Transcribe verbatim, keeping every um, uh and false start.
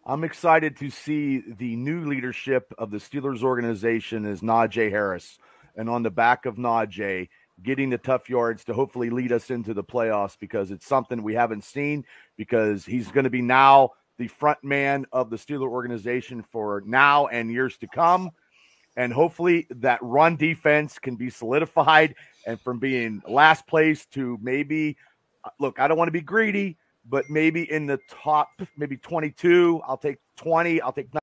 I'm excited to see the new leadership of the Steelers organization is Najee Harris. And on the back of Najee, getting the tough yards to hopefully lead us into the playoffs, because it's something we haven't seen, because he's going to be now the front man of the Steeler organization for now and years to come. And hopefully that run defense can be solidified, and from being last place to maybe, look, I don't want to be greedy, but maybe in the top, maybe twenty-two. I'll take twenty. I'll take